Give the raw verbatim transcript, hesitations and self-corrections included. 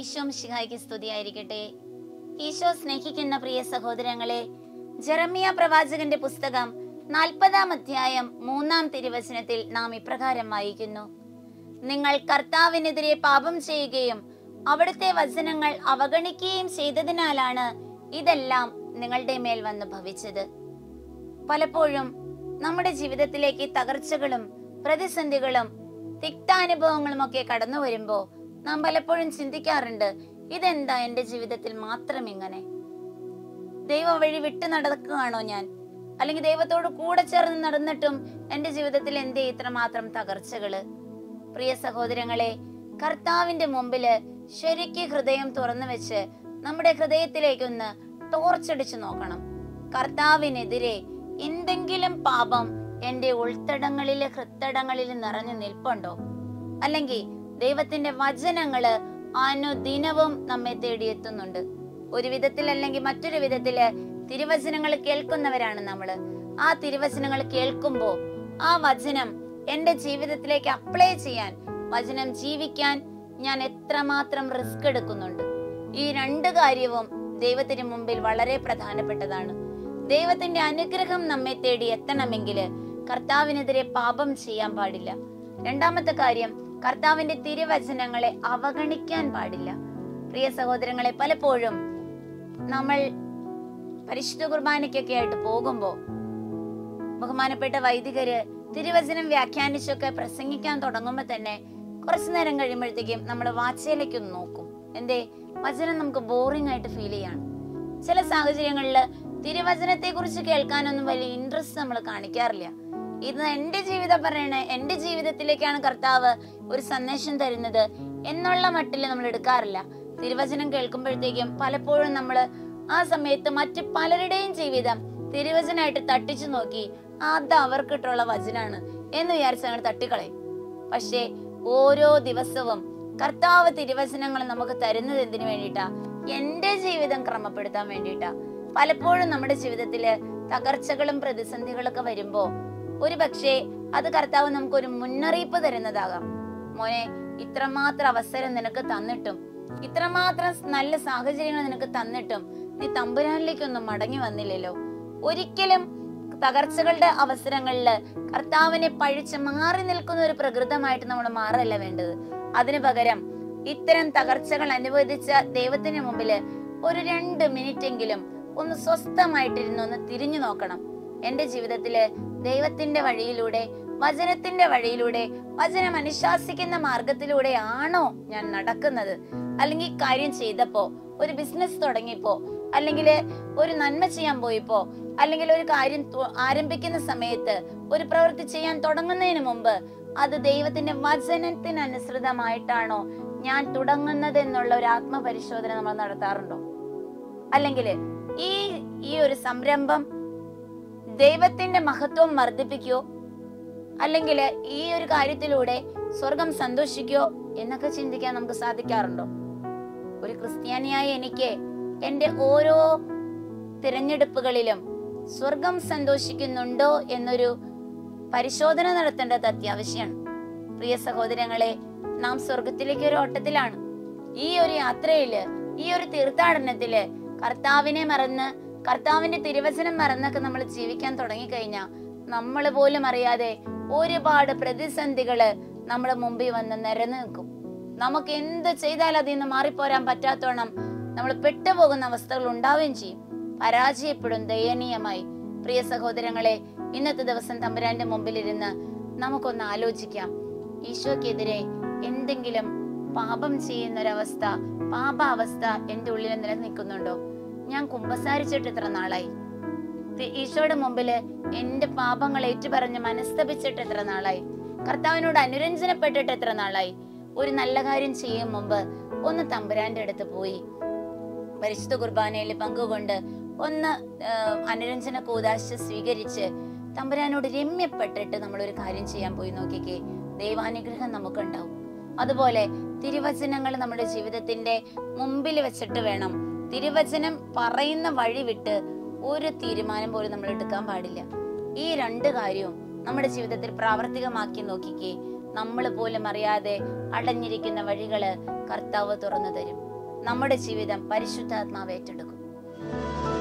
ഈശോ മിശിഹായ്ക്ക് സ്തുതിയായിരിക്കട്ടെ. ഈശോ സ്നേഹിക്കുന്ന പ്രിയ സഹോദരങ്ങളെ, ജെറമ്യ പ്രവാചകന്റെ പുസ്തകം നാൽപ്പതാം അധ്യായം മൂന്നാം തിരുവചനത്തിൽ നാം ഇപ്രകാരം വായിക്കുന്നു: നിങ്ങൾ കർത്താവിനെതിരെ പാപം ചെയ്യുകയും അവിടുത്തെ വചനങ്ങൾ അവഗണിക്കുകയും ചെയ്തതിനാലാണ് ഇതെല്ലാം നിങ്ങളുടെ മേൽ വന്ന് ഭവിച്ചത്. പലപ്പോഴും നമ്മുടെ ജീവിതത്തിലേക്ക് തകർച്ചകളും പ്രതിസന്ധികളും തിക്താനുഭവങ്ങളും ഒക്കെ കടന്നു വരുമ്പോ നാം പലപ്പോഴും ചിന്തിക്കാറുണ്ട്, ഇതെന്താ എന്റെ ജീവിതത്തിൽ മാത്രം ഇങ്ങനെ? ദൈവ വഴി വിട്ടു നടക്കുകയാണോ ഞാൻ? അല്ലെങ്കിൽ ദൈവത്തോട് കൂടെ ചേർന്ന് നടന്നിട്ടും എന്റെ ജീവിതത്തിൽ എന്തേ ഇത്രമാത്രം തകർച്ചകള്? പ്രിയ സഹോദരങ്ങളെ, കർത്താവിന്റെ മുമ്പില് ശരിക്ക് ഹൃദയം തുറന്നു വെച്ച് നമ്മുടെ ഹൃദയത്തിലേക്കൊന്ന് ടോർച്ചടിച്ചു നോക്കണം. കർത്താവിനെതിരെ എന്തെങ്കിലും പാപം എന്റെ ഉൾത്തടങ്ങളില് ഹൃത്തടങ്ങളില് നിറഞ്ഞു നിൽപ്പുണ്ടോ? അല്ലെങ്കിൽ ദൈവത്തിന്റെ വചനങ്ങള് അനുദിനവും നമ്മെ തേടിയെത്തുന്നുണ്ട്. ഒരു വിധത്തിൽ അല്ലെങ്കിൽ മറ്റൊരു വിധത്തില് തിരുവചനങ്ങൾ കേൾക്കുന്നവരാണ് നമ്മള്. ആ തിരുവചനങ്ങൾ കേൾക്കുമ്പോ ആ വചനം എന്റെ ജീവിതത്തിലേക്ക് അപ്ലൈ ചെയ്യാൻ, വചനം ജീവിക്കാൻ ഞാൻ എത്രമാത്രം റിസ്ക് എടുക്കുന്നുണ്ട്. ഈ രണ്ട് കാര്യവും ദൈവത്തിന് മുമ്പിൽ വളരെ പ്രധാനപ്പെട്ടതാണ്. ദൈവത്തിന്റെ അനുഗ്രഹം നമ്മെ തേടി എത്തണമെങ്കിൽ കർത്താവിനെതിരെ പാപം ചെയ്യാൻ പാടില്ല. രണ്ടാമത്തെ കാര്യം, കർത്താവിന്റെ തിരുവചനങ്ങളെ അവഗണിക്കാൻ പാടില്ല. പ്രിയ സഹോദരങ്ങളെ, പലപ്പോഴും നമ്മൾ പരിശുദ്ധ കുർബാനയ്ക്കൊക്കെ ആയിട്ട് പോകുമ്പോ ബഹുമാനപ്പെട്ട വൈദികര് തിരുവചനം വ്യാഖ്യാനിച്ചൊക്കെ പ്രസംഗിക്കാൻ തുടങ്ങുമ്പോ തന്നെ കുറച്ചു നേരം കഴിയുമ്പോഴത്തേക്കും നമ്മൾ വാച്ചയിലേക്കൊന്ന് നോക്കും. എന്തേ? വചനം നമുക്ക് ബോറിംഗ് ആയിട്ട് ഫീൽ ചെയ്യാണ്. ചില സാഹചര്യങ്ങളില് തിരുവചനത്തെ കുറിച്ച് കേൾക്കാനൊന്നും വലിയ ഇൻട്രസ്റ്റ് നമ്മൾ കാണിക്കാറില്ല. ഇത് എന്റെ ജീവിതം പറയണേ, എന്റെ ജീവിതത്തിലേക്കാണ് കർത്താവ് ഒരു സന്ദേശം തരുന്നത് എന്നുള്ള മട്ടില് നമ്മൾ എടുക്കാറില്ല. തിരുവചനം കേൾക്കുമ്പോഴത്തേക്കും പലപ്പോഴും നമ്മൾ ആ സമയത്ത് മറ്റു പലരുടെയും ജീവിതം തിരുവചനമായിട്ട് തട്ടിച്ചു നോക്കി അത് അവർക്കിട്ടുള്ള വചനാണ് എന്ന് വിചാരിച്ച് അങ്ങനെ തട്ടിക്കളയും. പക്ഷേ ഓരോ ദിവസവും കർത്താവ് തിരുവചനങ്ങൾ നമുക്ക് തരുന്നത് എന്തിനു വേണ്ടിയിട്ടാ? എന്റെ ജീവിതം ക്രമപ്പെടുത്താൻ വേണ്ടിയിട്ടാ. പലപ്പോഴും നമ്മുടെ ജീവിതത്തില് തകർച്ചകളും പ്രതിസന്ധികളൊക്കെ വരുമ്പോ ഒരു പക്ഷേ അത് കർത്താവ് നമുക്കൊരു മുന്നറിയിപ്പ് തരുന്നതാകാം. മോനെ, ഇത്രമാത്രം അവസരം നിനക്ക് തന്നിട്ടും, ഇത്രമാത്രം നല്ല സാഹചര്യങ്ങൾ നിനക്ക് തന്നിട്ടും നീ തമ്പുരാനിലേക്കൊന്നും മടങ്ങി വന്നില്ലല്ലോ. ഒരിക്കലും തകർച്ചകളുടെ അവസരങ്ങളില് കർത്താവിനെ പഴിച്ച് മാറി നിൽക്കുന്ന ഒരു പ്രകൃതമായിട്ട് നമ്മൾ മാറല്ല വേണ്ടത്. അതിനു പകരം ഇത്തരം തകർച്ചകൾ അനുവദിച്ച ദൈവത്തിന് മുമ്പില് ഒരു രണ്ട് മിനിറ്റ് എങ്കിലും ഒന്ന് സ്വസ്ഥമായിട്ടിരുന്ന് ഒന്ന് തിരിഞ്ഞു നോക്കണം. എന്റെ ജീവിതത്തില് ദൈവത്തിന്റെ വഴിയിലൂടെ, വചനത്തിന്റെ വഴിയിലൂടെ, വചനം അനുശാസിക്കുന്ന മാർഗത്തിലൂടെ ആണോ ഞാൻ നടക്കുന്നത്? അല്ലെങ്കിൽ കാര്യം ചെയ്തപ്പോ, ഒരു ബിസിനസ് തുടങ്ങിയപ്പോ, അല്ലെങ്കിൽ ഒരു നന്മ ചെയ്യാൻ പോയപ്പോ, അല്ലെങ്കിൽ ഒരു കാര്യം ആരംഭിക്കുന്ന സമയത്ത്, ഒരു പ്രവൃത്തി ചെയ്യാൻ തുടങ്ങുന്നതിന് മുമ്പ് അത് ദൈവത്തിന്റെ വചനത്തിന് അനുസൃതമായിട്ടാണോ ഞാൻ തുടങ്ങുന്നത് എന്നുള്ള ഒരു ആത്മപരിശോധന നമ്മൾ നടത്താറുണ്ടോ? അല്ലെങ്കിൽ ഈ ഈ ഒരു സംരംഭം ദൈവത്തിന്റെ മഹത്വം വർദ്ധിപ്പിക്കോ, അല്ലെങ്കിൽ ഈ ഒരു കാര്യത്തിലൂടെ സ്വർഗം സന്തോഷിക്കോ എന്നൊക്കെ ചിന്തിക്കാൻ നമുക്ക് സാധിക്കാറുണ്ടോ? ഒരു ക്രിസ്ത്യാനിയായ എനിക്ക് എന്റെ ഓരോ തിരഞ്ഞെടുപ്പുകളിലും സ്വർഗം സന്തോഷിക്കുന്നുണ്ടോ എന്നൊരു പരിശോധന നടത്തേണ്ടത് അത്യാവശ്യമാണ്. പ്രിയ സഹോദരങ്ങളെ, നാം സ്വർഗത്തിലേക്ക് ഒരു ഓട്ടത്തിലാണ്. ഈ ഒരു യാത്രയില്, ഈ ഒരു തീർത്ഥാടനത്തില് കർത്താവിനെ മറന്ന്, കർത്താവിന്റെ തിരുവചനം മറന്നൊക്കെ നമ്മൾ ജീവിക്കാൻ തുടങ്ങിക്കഴിഞ്ഞാൽ നമ്മൾ പോലും അറിയാതെ ഒരുപാട് പ്രതിസന്ധികള് നമ്മുടെ മുമ്പിൽ വന്ന് നിരന്നു നിൽക്കും. നമുക്ക് എന്ത് ചെയ്താലും അതിൽ നിന്ന് മാറിപ്പോരാൻ പറ്റാത്തോണം നമ്മൾ പെട്ടുപോകുന്ന അവസ്ഥകൾ ഉണ്ടാവുകയും ചെയ്യും. പരാജയപ്പെടും ദയനീയമായി. പ്രിയ സഹോദരങ്ങളെ, ഇന്നത്തെ ദിവസം തമ്പുരാന്റെ മുമ്പിലിരുന്ന് നമുക്കൊന്ന് ആലോചിക്കാം. ഈശോക്കെതിരെ എന്തെങ്കിലും പാപം ചെയ്യുന്നൊരവസ്ഥ, പാപാവസ്ഥ എന്റെ ഉള്ളിൽ നിലനിൽക്കുന്നുണ്ടോ? ഞാൻ കുമ്പസാരിച്ചിട്ട് എത്ര നാളായി? ഈശോയുടെ മുമ്പില് എന്റെ പാപങ്ങൾ ഏറ്റുപറഞ്ഞ് മനസ്തപിച്ചിട്ട് എത്ര നാളായി? കർത്താവിനോട് അനുരഞ്ജനപ്പെട്ടിട്ട് എത്ര നാളായി? ഒരു നല്ല കാര്യം ചെയ്യും മുമ്പ് ഒന്ന് തമ്പുരാന്റെ അടുത്ത് പോയി പരിശുദ്ധ കുർബാനയിൽ പങ്കുകൊണ്ട് ഒന്ന് അനുരഞ്ജന കൂദാശ സ്വീകരിച്ച് തമ്പുരാനോട് രമ്യപ്പെട്ടിട്ട് നമ്മളൊരു കാര്യം ചെയ്യാൻ പോയി നോക്കിക്കേ, ദൈവാനുഗ്രഹം നമുക്കുണ്ടാവും. അതുപോലെ തിരുവചനങ്ങൾ നമ്മുടെ ജീവിതത്തിന്റെ മുമ്പിൽ വെച്ചിട്ട് വേണം. തിരുവചനം പറയുന്ന വഴി വിട്ട് ഒരു തീരുമാനം പോലും നമ്മൾ എടുക്കാൻ പാടില്ല. ഈ രണ്ട് കാര്യവും നമ്മുടെ ജീവിതത്തിൽ പ്രാവർത്തികമാക്കി നോക്കിക്കേ, നമ്മൾ പോലും അറിയാതെ അടഞ്ഞിരിക്കുന്ന വഴികള് കർത്താവ് തുറന്നു തരും. നമ്മുടെ ജീവിതം പരിശുദ്ധാത്മാവ് ഏറ്റെടുക്കും.